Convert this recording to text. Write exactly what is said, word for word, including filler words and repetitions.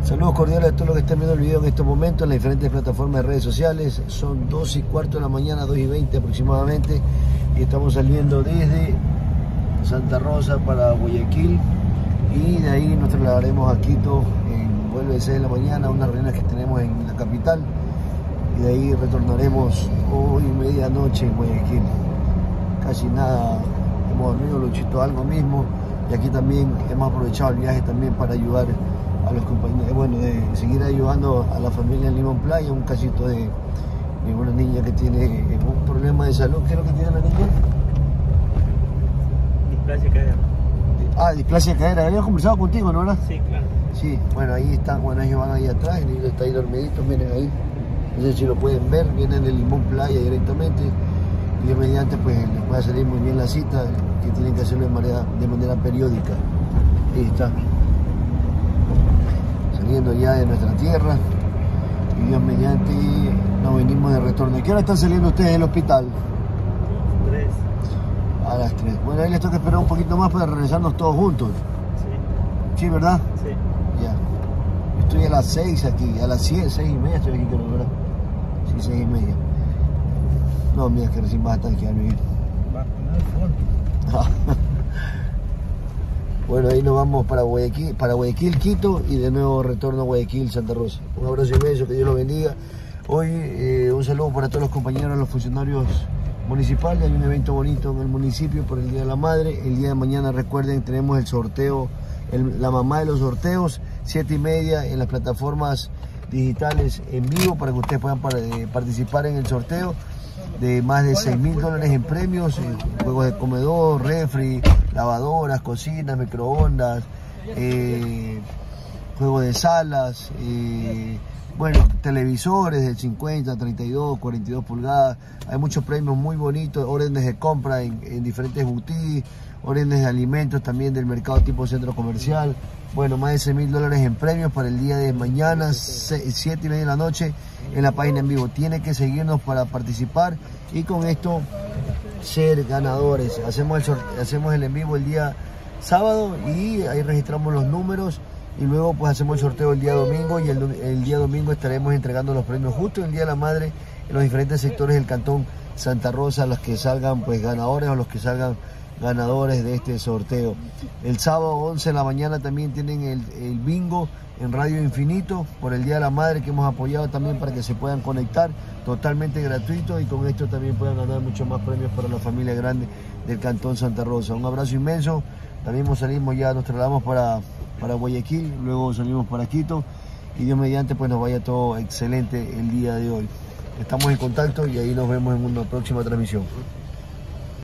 Saludos cordiales a todos los que están viendo el video en estos momentos en las diferentes plataformas de redes sociales. Son dos y cuarto de la mañana, dos y veinte aproximadamente, y estamos saliendo desde Santa Rosa para Guayaquil, y de ahí nos trasladaremos a Quito en vuelo de seis de la mañana, unas reuniones que tenemos en la capital, y de ahí retornaremos hoy medianoche en Guayaquil. Casi nada, hemos dormido Luchito algo mismo, y aquí también hemos aprovechado el viaje también para ayudar a los compañeros, bueno, de seguir ayudando a la familia en Limón Playa, un casito de, de una niña que tiene un problema de salud. ¿Qué es lo que tiene la niña? Displasia cadera. Ah, displasia cadera. Había conversado contigo, ¿no? ¿Verdad? Sí, claro. Sí, bueno, ahí están, bueno, ellos van ahí atrás, el niño está ahí dormidito, miren ahí. No sé si lo pueden ver, vienen de Limón Playa directamente, y de mediante pues les puede salir muy bien la cita, que tienen que hacerlo de manera, de manera periódica. Ahí está. Saliendo ya de nuestra tierra, y Dios mediante nos venimos de retorno. ¿A qué hora están saliendo ustedes del hospital? Tres. A las tres. Bueno, ahí les toca esperar un poquito más para regresarnos todos juntos. Sí. ¿Sí, verdad? Sí. Ya. Estoy a las seis aquí, a las siete, seis y media estoy aquí, creo, ¿verdad? Sí, seis y media. No, mira, que recién vas a estar aquí a vivir. Va a poner fondo. Bueno, ahí nos vamos para Guayaquil, para Guayaquil, Quito, y de nuevo retorno a Guayaquil, Santa Rosa. Un abrazo inmenso, que Dios los bendiga. Hoy eh, un saludo para todos los compañeros, los funcionarios municipales. Hay un evento bonito en el municipio por el Día de la Madre. El día de mañana, recuerden, tenemos el sorteo, el, la mamá de los sorteos, siete y media en las plataformas digitales en vivo, para que ustedes puedan para, eh, participar en el sorteo de más de seis mil dólares en premios, eh, juegos de comedor, refri, lavadoras, cocinas, microondas, eh, juegos de salas, eh, bueno, televisores de cincuenta, treinta y dos, cuarenta y dos pulgadas. Hay muchos premios muy bonitos, órdenes de compra en, en diferentes boutiques, órdenes de alimentos también del mercado tipo centro comercial. Bueno, más de seis mil dólares en premios para el día de mañana, siete y media de la noche, en la página en vivo. Tiene que seguirnos para participar y con esto ser ganadores. Hacemos el, hacemos el en vivo el día sábado y ahí registramos los números, y luego pues hacemos el sorteo el día domingo, y el, el día domingo estaremos entregando los premios justo el Día de la Madre en los diferentes sectores del cantón Santa Rosa, los que salgan pues ganadores o los que salgan ganadores de este sorteo. El sábado once de la mañana también tienen el, el bingo en Radio Infinito por el Día de la Madre, que hemos apoyado también para que se puedan conectar, totalmente gratuito, y con esto también puedan ganar muchos más premios para la familia grande del cantón Santa Rosa. Un abrazo inmenso. También salimos ya, nos trasladamos para, para Guayaquil, luego salimos para Quito, y Dios mediante pues nos vaya todo excelente el día de hoy. Estamos en contacto y ahí nos vemos en una próxima transmisión.